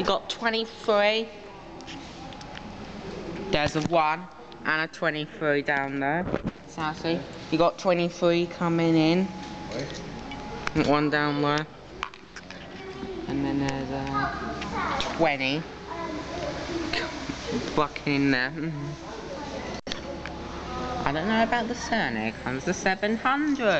You got 23. There's a 1 and a 23 down there. Southsea. You got 23 coming in. And 1 down there. And then there's a 20. Bucking in there. I don't know about the sun. Here comes the 700.